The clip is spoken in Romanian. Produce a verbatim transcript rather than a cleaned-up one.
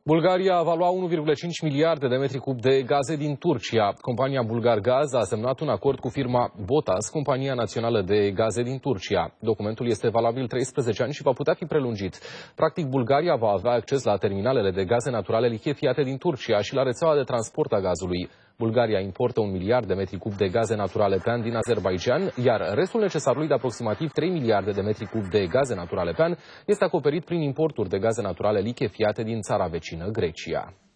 Bulgaria va lua unu virgulă cinci miliarde de metri cub de gaze din Turcia. Compania Bulgargaz a semnat un acord cu firma Botas, compania națională de gaze din Turcia. Documentul este valabil treisprezece ani și va putea fi prelungit. Practic, Bulgaria va avea acces la terminalele de gaze naturale lichefiate din Turcia și la rețeaua de transport a gazului. Bulgaria importă un miliard de metri cub de gaze naturale pe an din Azerbaidjan, iar restul necesarului de aproximativ trei miliarde de metri cub de gaze naturale pe an este acoperit prin importuri de gaze naturale lichefiate din țara vecină, Grecia.